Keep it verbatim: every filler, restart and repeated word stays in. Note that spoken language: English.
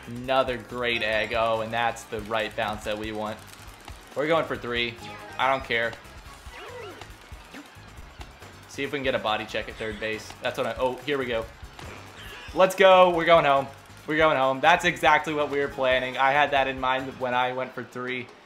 Another great egg. Oh, and that's the right bounce that we want. We're going for three. I don't care. See if we can get a body check at third base. That's what I... Oh, here we go. Let's go. We're going home. We're going home. That's exactly what we were planning. I had that in mind when I went for three.